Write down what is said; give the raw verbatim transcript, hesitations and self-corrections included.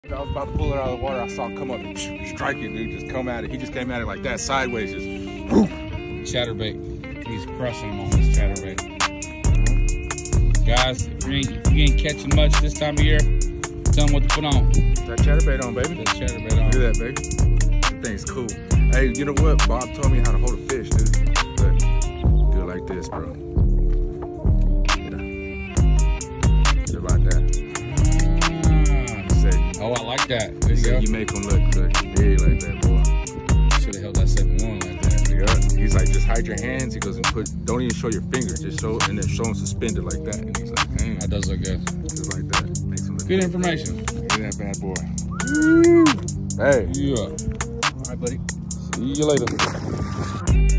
I was about to pull it out of the water. I saw it come up and strike it, dude. Just come at it. He just came at it like that, sideways, just whoosh. Chatterbait. He's crushing him on this chatterbait. Mm-hmm. Guys, if you, ain't, if you ain't catching much this time of year, tell them what to put on. That chatterbait on, baby. That chatterbait on. Look at that, baby. That thing's cool. Hey, you know what? Bob told me how to hold a fish, dude. Look, do it like this, bro. Yeah. Just like that. Oh, I like that. There You, you go. you make him look, look big like that, boy. Should have held that seven one like that. Yeah. He's like, just hide your hands. He goes and put, don't even show your fingers. Just show, and then show him suspended like that. And he's like, dang. That does look good. Just like that. Makes him look Good good. information. Look at that bad boy. Woo. Hey. Yeah. All right, buddy. See you later.